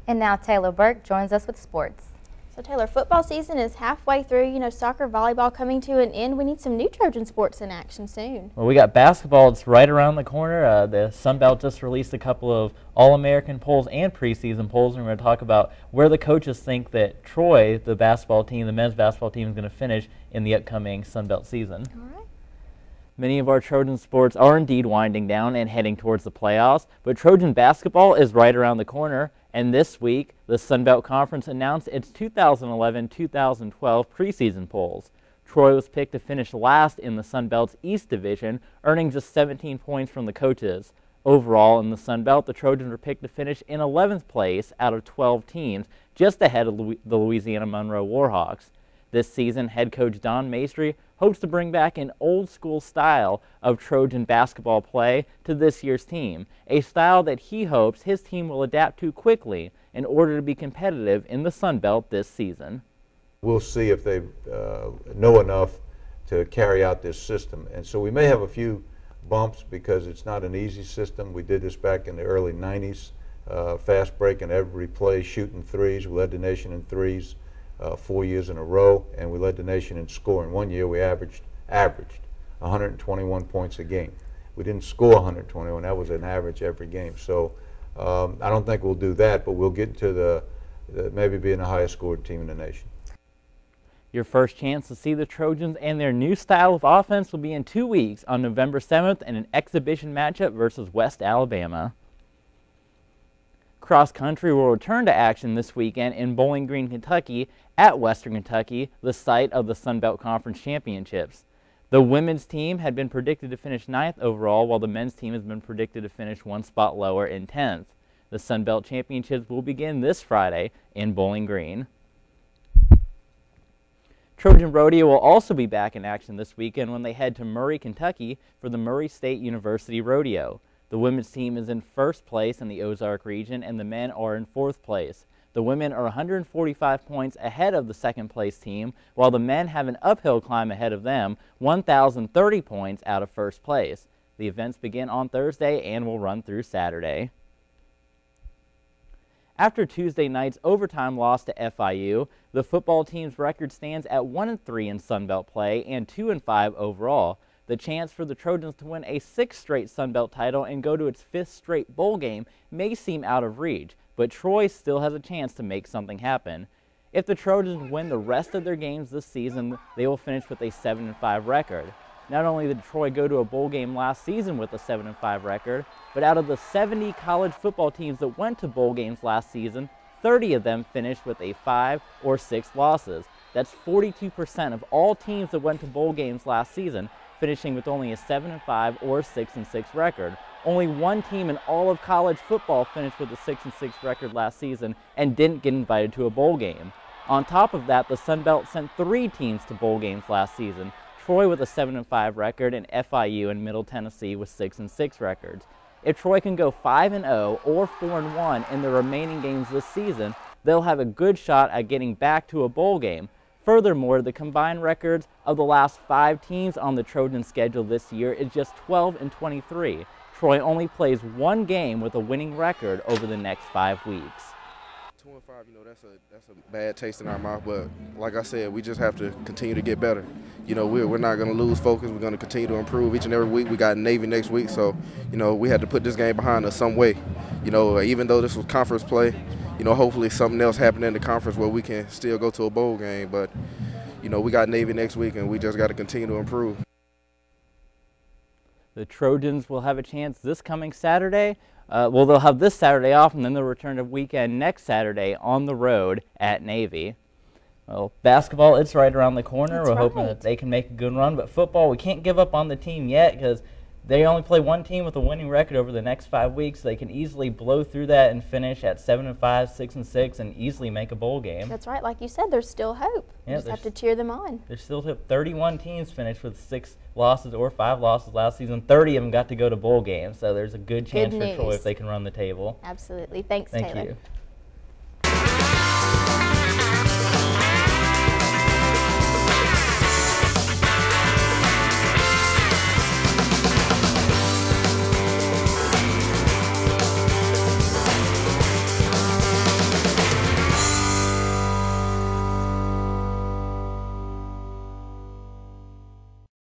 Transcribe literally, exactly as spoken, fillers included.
And now Taylor Burke joins us with sports. So Taylor, football season is halfway through. You know, soccer, volleyball coming to an end. We need some new Trojan sports in action soon. Well, we got basketball. It's right around the corner. Uh, the Sun Belt just released a couple of All-American polls and preseason polls, and we're going to talk about where the coaches think that Troy, the basketball team, the men's basketball team, is going to finish in the upcoming Sun Belt season. All right. Many of our Trojan sports are indeed winding down and heading towards the playoffs, but Trojan basketball is right around the corner, and this week the Sun Belt Conference announced its two thousand eleven two thousand twelve preseason polls. Troy was picked to finish last in the Sun Belt's East Division, earning just seventeen points from the coaches. Overall, in the Sun Belt, the Trojans were picked to finish in eleventh place out of twelve teams, just ahead of the Louisiana Monroe Warhawks. This season, head coach Don Maestri hopes to bring back an old-school style of Trojan basketball play to this year's team, a style that he hopes his team will adapt to quickly in order to be competitive in the Sun Belt this season. We'll see if they uh, know enough to carry out this system. And so we may have a few bumps because it's not an easy system. We did this back in the early nineties, uh, fast breaking every play, shooting threes. We led the nation in threes. Uh, four years in a row, and we led the nation in scoring. One year we averaged averaged one hundred twenty-one points a game. We didn't score one hundred twenty-one. That was an average every game. So um, I don't think we'll do that, but we'll get to the, the maybe being the highest scored team in the nation. Your first chance to see the Trojans and their new style of offense will be in two weeks on November seventh in an exhibition matchup versus West Alabama. Cross country will return to action this weekend in Bowling Green, Kentucky at Western Kentucky, the site of the Sun Belt Conference Championships. The women's team had been predicted to finish ninth overall, while the men's team has been predicted to finish one spot lower in tenth. The Sun Belt Championships will begin this Friday in Bowling Green. Trojan Rodeo will also be back in action this weekend when they head to Murray, Kentucky for the Murray State University Rodeo. The women's team is in first place in the Ozark region, and the men are in fourth place. The women are one hundred forty-five points ahead of the second place team, while the men have an uphill climb ahead of them, one thousand thirty points out of first place. The events begin on Thursday and will run through Saturday. After Tuesday night's overtime loss to F I U, the football team's record stands at one and three in Sun Belt play and two and five overall. The chance for the Trojans to win a sixth straight Sun Belt title and go to its fifth straight bowl game may seem out of reach, but Troy still has a chance to make something happen. If the Trojans win the rest of their games this season, they will finish with a seven and five record. Not only did Troy go to a bowl game last season with a seven and five record, but out of the seventy college football teams that went to bowl games last season, thirty of them finished with a five or six losses. That's forty-two percent of all teams that went to bowl games last season, finishing with only a seven and five or six and six record. Only one team in all of college football finished with a six and six record last season and didn't get invited to a bowl game. On top of that, the Sun Belt sent three teams to bowl games last season, Troy with a seven and five record and F I U and Middle Tennessee with six and six records. If Troy can go five and oh or four and one in the remaining games this season, they'll have a good shot at getting back to a bowl game. Furthermore, the combined records of the last five teams on the Trojan schedule this year is just twelve and twenty-three. Troy only plays one game with a winning record over the next five weeks. Two and five, you know, that's a that's a bad taste in our mouth. But like I said, we just have to continue to get better. You know, we're we're not going to lose focus. We're going to continue to improve each and every week. We got Navy next week, so you know we had to put this game behind us some way. You know, even though this was conference play. You know, hopefully something else happened in the conference where we can still go to a bowl game. But, you know, we got Navy next week, and we just got to continue to improve. The Trojans will have a chance this coming Saturday. Uh, well, they'll have this Saturday off, and then they'll return to weekend next Saturday on the road at Navy. Well, basketball, it's right around the corner. That's We're right. hoping that they can make a good run. But football, we can't give up on the team yet because they only play one team with a winning record over the next five weeks. They can easily blow through that and finish at seven and five, six and six, and easily make a bowl game. That's right. Like you said, there's still hope. Yeah, You just have to cheer them on. There's still thirty-one teams finished with six losses or five losses last season. thirty of them got to go to bowl games, so there's a good chance Good for Troy news. if they can run the table. Absolutely. Thanks, Thank Taylor. you.